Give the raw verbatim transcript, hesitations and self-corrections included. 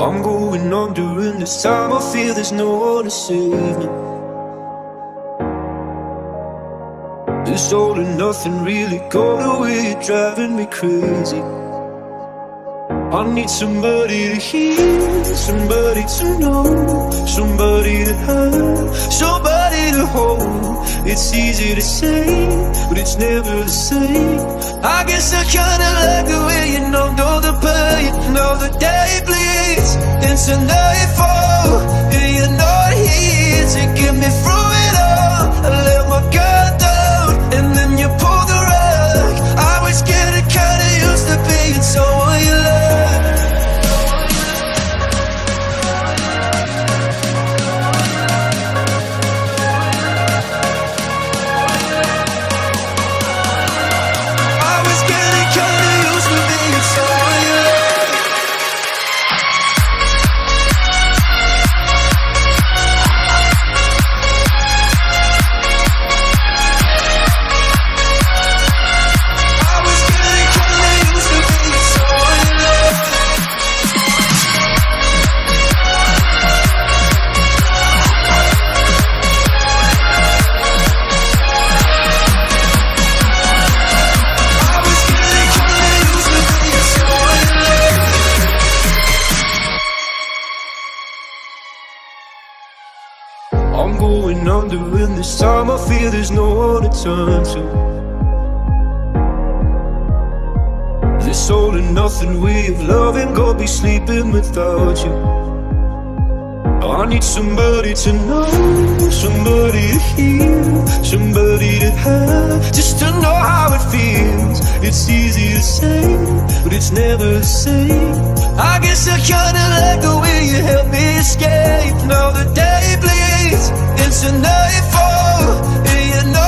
I'm going on during this time. I feel there's no one to save me. This all and nothing really got away, driving me crazy. I need somebody to hear, somebody to know, somebody to have, somebody to hold. It's easy to say, but it's never the same. I guess I kinda like the way you numbed all the pain. Now the day bleeds into nightfall, and you're not here to get me through it all. I let my guard down, and then you pulled the rug. I was getting kinda used to being someone you love. I'm going under in this time. I feel there's no one to turn to. This all and nothing way of loving, gonna be sleeping without you. I need somebody to know, somebody to hear, somebody to have, just to know how it feels. It's easy to say, but it's never the same. I guess I kinda like the way you help me escape. Now the day bleeds into nightfall, and you know